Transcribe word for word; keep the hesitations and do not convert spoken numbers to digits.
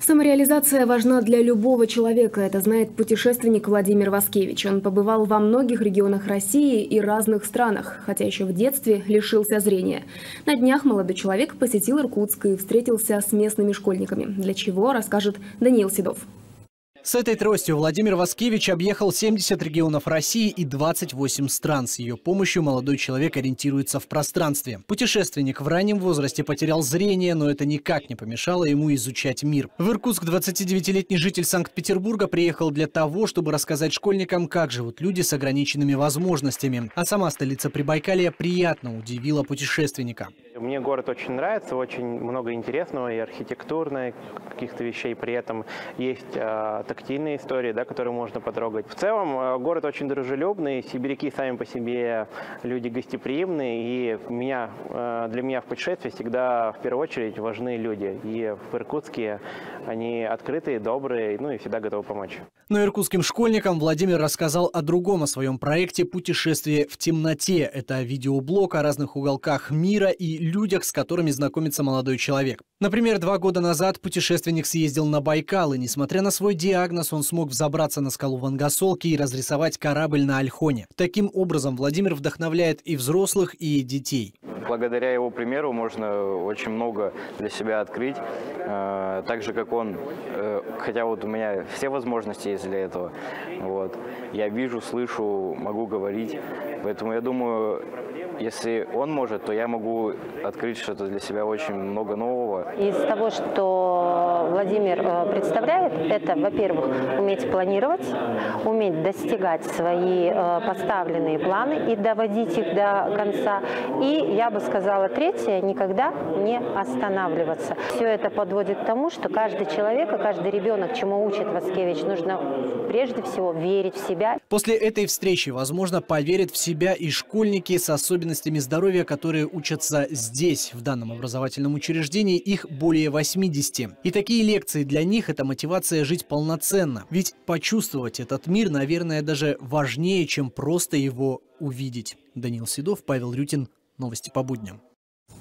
Самореализация важна для любого человека, это знает путешественник Владимир Васкевич. Он побывал во многих регионах России и разных странах, хотя еще в детстве лишился зрения. На днях молодой человек посетил Иркутск и встретился с местными школьниками. Для чего, расскажет Даниил Седов. С этой тростью Владимир Васкевич объехал семьдесят регионов России и двадцать восемь стран. С ее помощью молодой человек ориентируется в пространстве. Путешественник в раннем возрасте потерял зрение, но это никак не помешало ему изучать мир. В Иркутск двадцатидевятилетний житель Санкт-Петербурга приехал для того, чтобы рассказать школьникам, как живут люди с ограниченными возможностями. А сама столица Прибайкалья приятно удивила путешественника. Мне город очень нравится, очень много интересного и архитектурно, и каких-то вещей. При этом есть э, тактильные истории, да, которые можно потрогать. В целом э, город очень дружелюбный, сибиряки сами по себе люди гостеприимные. И меня, э, для меня в путешествии всегда в первую очередь важны люди. И в Иркутске они открытые, добрые, ну и всегда готовы помочь. Но иркутским школьникам Владимир рассказал о другом, о своем проекте «Путешествие в темноте». Это видеоблог о разных уголках мира и людях, с которыми знакомится молодой человек. Например, два года назад путешественник съездил на Байкал, и, несмотря на свой диагноз, он смог взобраться на скалу Вангасолки и разрисовать корабль на Ольхоне. Таким образом, Владимир вдохновляет и взрослых, и детей. Благодаря его примеру можно очень много для себя открыть. Так же, как он, хотя вот у меня все возможности есть для этого. Вот. Я вижу, слышу, могу говорить. Поэтому я думаю, если он может, то я могу открыть что-то для себя очень много нового. Из того, что Владимир представляет, это, во-первых, уметь планировать, уметь достигать свои поставленные планы и доводить их до конца. И, я бы сказала, третье, никогда не останавливаться. Все это подводит к тому, что каждый человек, и каждый ребенок, чему учит Васкевич, нужно прежде всего верить в себя. После этой встречи, возможно, поверят в себя и школьники с особенностями здоровья, которые учатся здесь, в данном образовательном учреждении, их более восьмидесяти. И такие лекции для них – это мотивация жить полноценно. Ведь почувствовать этот мир, наверное, даже важнее, чем просто его увидеть. Даниил Седов, Павел Рютин. Новости по будням.